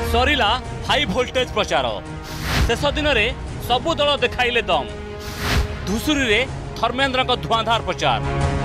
Sarila high voltage प्रचार शेष दिन में सबु दल देखाइले दम धुसुरी रे धर्मेन्द्र धुआंधार प्रचार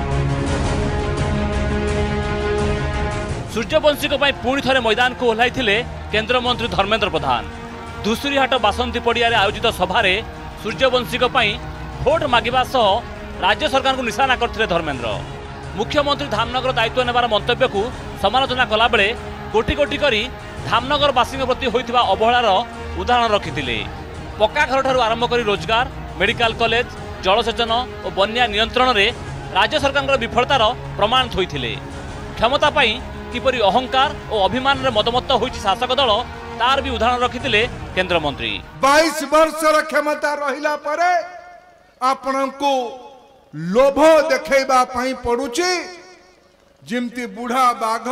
सूर्यवंशी पुणी थे मैदान को ओह्लाई केन्द्रमंत्री धर्मेन्द्र प्रधान धुसुरीहाट बासंती पड़िया आयोजित सभारे सूर्यवंशी भोट मागिबा सह राज्य सरकार को निशाना करथिले धर्मेन्द्र मुख्यमंत्री धामनगर दायित्व नेबार मंतव्य को समालोचना कला बेले कोटी कोटी करी धामनगर बासी प्रति होइथिबा अवहेलार उदाहरण रखिथिले पक्का घर ठारू आरंभ करी रोजगार मेडिकल कॉलेज जलसेचन और बन्या नियंत्रण में राज्य सरकार विफलतार प्रमाण थोइथिले क्षमता पाई किपरि अहंकार और अभिमान रे मदमत्त होइछि शासक दल तार भी उदाहरण रखिथिले केन्द्रमंत्री 22 वर्षर क्षमता रहिला परे आपनको लोभ देखैबा पई पडुछि जिमती बुढ़ा बाघ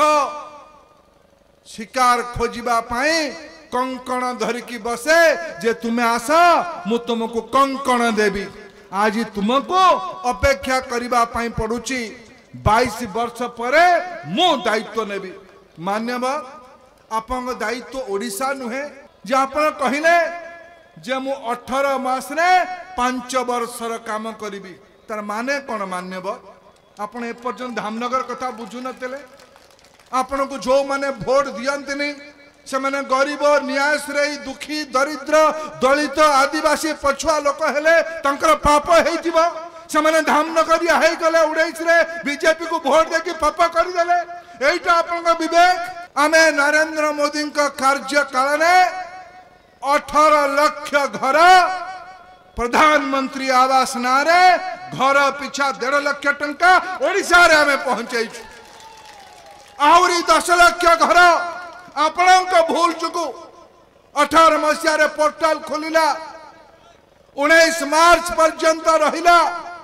शिकार खोजिबा पई कंकण धरिकी बसे जे तुम्हें आस मु तुमको कंकण देवी आज तुमको अपेक्षा करिबा पई पडुछि 22 वर्ष परे मु दायित्व नेबी मान्यव आपन दायित्व ओडिशा नुहे जे आपन कहिले जे मु 18 मास रे 5 वर्षर काम करिबी तार माने कोन मान्यव आपन ए पर्यंत धामनगर कथा बुझु नतले आपन को जो माने वोट दियंतनी से माने गरीब न्यायश्रेयी दुखी दरिद्र दलित आदिवासी पछुआ लोक हेले तंकर पाप हेइथिबो से माने धामनगर या हेइ गले 19 रे बीजेपी को वोट देकी पाप करि देले एइटा आपन को विवेक आमे नरेंद्र मोदी का कार्यकाल ने 18 लाख घर प्रधानमंत्री आवास नारे घर पिछा 1.5 लाख टंका ओडिशा रे आमे पहुंचै आहरी 10 लाख घर आपण भूल चुकू 18 मसीह रे पोर्टाल खोलिला 19 मार्च पर्यंत रहिला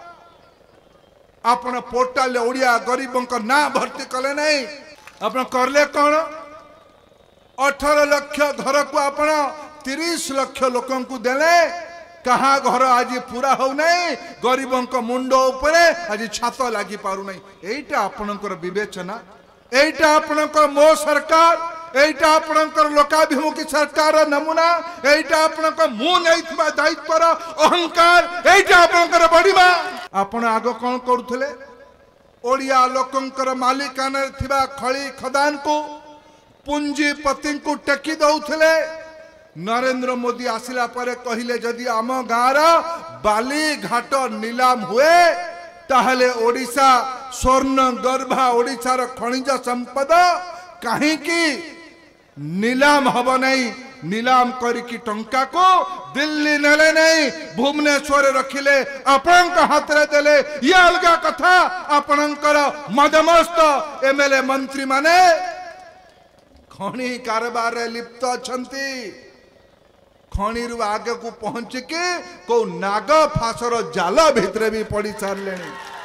आपण पोर्टाल ओडिया गरीबों का ना भर्ती कले नहीं आपण करले कौन 18 लाख घर को आपण 30 लाख लोकों को देले कहा घर आज पूरा हो नहीं गरीबों का मुंड उपरे आज छात लगी पारु नहीं एटा आपणकर विवेचना एटा आपणकर मो सरकार एटा आपणकर लोकाभिमुखी सरकार नमूना एटा आपणकर मु नैथिबा दायित्वर अहंकार एटा आपणकर बढिबा आपण आगो कोन करूथले ओडिया लोकंकर मालिकाना थिबा खळी खदान को पूंजीपति को टेकी दउथले नरेंद्र मोदी आसिला परे कहिले जदि आम गाँर बाली घाट नीलाम हुए ताहले ओडिशा स्वर्ण गर्भा ओडिशार खनिज संपद कहीं नीलाम हब नहीं नीलाम करिकी टंका को दिल्ली नेले नहीं भुवनेश्वर रखिले आपण हाथ रे देले ये अलगा कथा आपणकर मदमस्त एमएलए मंत्री माने खणी कारबार रे लिप्त अछंती खणी रु आगे को पहुंच के को नाग फासर जाल भितरे भी पड़ी सारे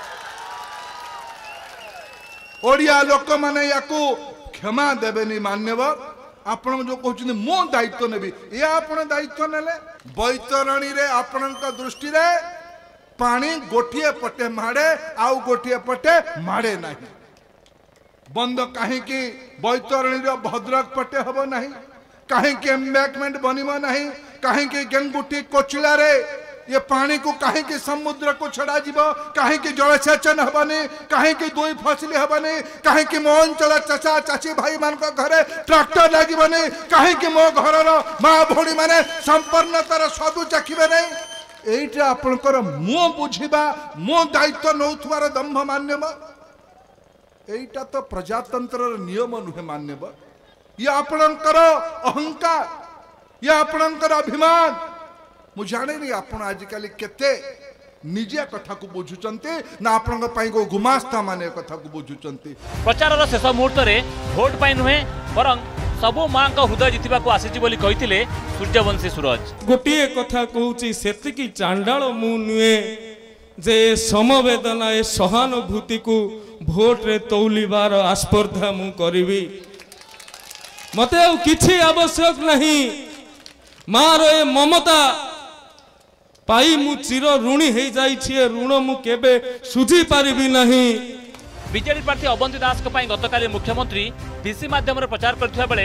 ओडिया लोक माने याकू क्षमा देबेनी मान्यव आपण जो कहउछन मो दायित्व नेबी ये आपण दायित्व नेले बैतरणी रे आपण दृष्टि रे पानी गोटिए पटे माड़े आउ गोटिए पटे माड़े नहीं बंद कहीं बैतरणी रे भद्रक पटे हबो नहीं कहीं एम्बैकमेंट बनिबो नहीं कहीं गेंगुटी कोचिला रे ये पानी को कहीं की समुद्र को छड़ा जीवो कहीं की जलसेचन हबनी कहीं की दुई फसली हबनी कहीं की मो अंचल चाचा चाची भाई मान को घरे ट्रैक्टर लागिबनी कहीं की मो घरर मां भोड़ी माने संपन्नतार स्वादु चाखिबे नहीं एइटा आपनकर मो बुझिबा मो दायित्व नउथवार दंभ मान्यव एइटा तो प्रजातंत्र नियम नुहे मान्यव ये आपनकर अहंकार ये आपनकर अभिमान मु जाने नहीं आपण आजिकल केते निजे कथा को बुझुचंती ना आपण पई को गुमास्ता माने कथा को बुझुचंती प्रचार रो शेष मुहूर्त रे वोट पाई नुहे बरं सबु मां का हृदय जितिबा को आसीची बोली कहिथिले सूर्यवंशी सूरज गोटिए कथा कहूची सेतिकी चांडाळ मु नुहे जे समवेदना ए सहानुभूति को वोट रे तौलिबार आस्पर्धा मु करिवि मते किछि आवश्यक नहीं मार ए ममता पाई मु चिर ऋणी हो जाइए ऋण मु केबे सुझी पारिबी नहीं बीजेडी प्रार्थी अवंती दास गतकाली मुख्यमंत्री डीसी माध्यम प्रचार करथिबा बेले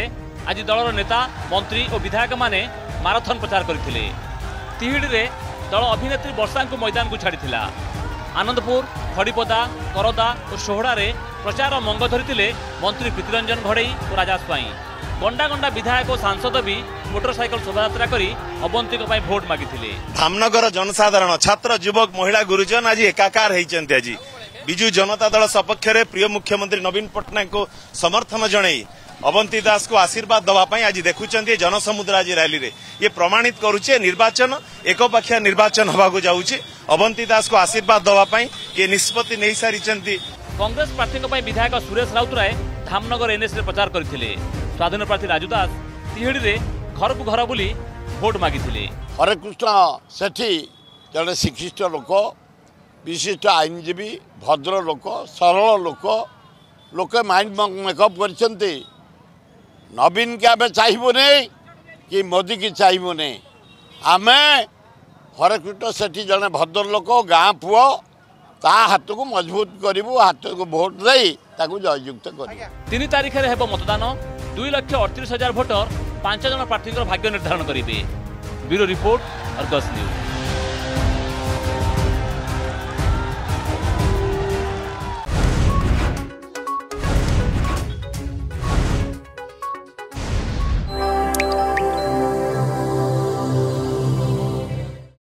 आज दलर नेता मंत्री और विधायक माने माराथन प्रचार करथिले। तिहिडी रे दल अभिनेत्री वर्षा को मैदान को छाड़ी आनंदपुर खड़ीपदा करदा और सोहड़ा रे प्रचार मंग धरी मंत्री प्रीतिरंजन घड़ई और राजा स्वाई। गंडा गंडा विधायक और सांसद भी मोटरसाइकल शोभायात्रा करी अवंती भोट मागिथिले। धामनगर जनसाधारण छात्र युवक महिला गुरुजन आज एकाकार होइचंती। आज बिजु जनता दल सपक्ष में प्रिय मुख्यमंत्री नवीन पट्टनायक को समर्थन जणई अवंती दास को आशीर्वाद दवाई आज देखुंत जनसमुद्र आज रैली रे ये प्रमाणित करुचे निर्वाचन एकपाखिया निर्वाचन हवा जाऊँगी। अवंती दास को आशीर्वाद दवाई ये निष्पत्ति नहीं सारी। कांग्रेस प्रार्थी विधायक सुरेश राउतराय धामनगर एनएस रे प्रचार करथिले। स्वाधीन प्रार्थी राजू दास तिहिडी रे घर को घर बुली भोट मागिथिले। हरेकृष्ण सेठी जड़े शिक्षित लोक विशिष्ट आईनजीवी भद्र लोक सरल लोक लोके माइंड मेकअप करछंती। नवीन के आमे चाहिबुने कि मोदी की चाहिबुने आमे हरेकृष्ण सेठी जड़े भद्र लोक गाँ पुओ ता हाथ को मजबूत करू हाथ को भोट दे जययुक्त कर। 3 तारिख में हेब मतदान 2,38,000 भोटर 5 जन प्रार्थी भाग्य निर्धारण करेंगे। Bureau report Argus news.